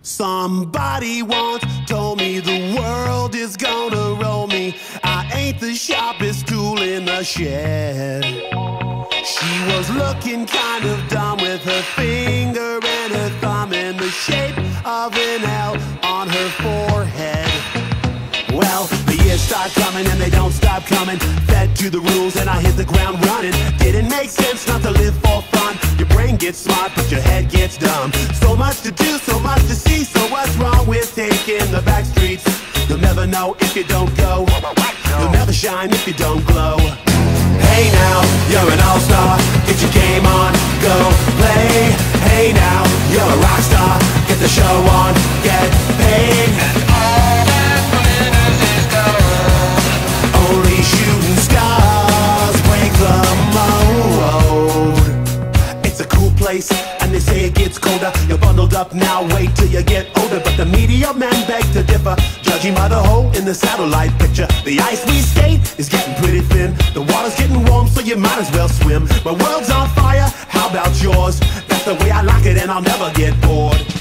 Somebody once told me the world is gonna roll me. I ain't the sharpest tool in the shed. She was looking kind of dumb with her finger and her thumb in the shape of an L on her forehead. Well, the years start coming and they don't stop coming. Fed to the rules and I hit the ground running. Didn't make sense not to live for fun. Your brain gets smart but your head gets dumb. So much to do, so much to see. So what's wrong with taking the back streets? You'll never know if you don't go. You'll never shine if you don't glow. Hey now, you're an all-star. Get your game on, go play. Hey now, you're a rock star. Get the show on, get paid. And all that glitters is gold. Only shooting stars break the mold. It's a cool place, and they say it gets colder. You're bundled up now, wait till you get older. But the media men beg to differ, judging by the hole in the satellite picture. The ice we skate is getting pretty thin. The water's getting warm, so you might as well swim. My world's on fire, how about yours? That's the way I like it, and I'll never get bored.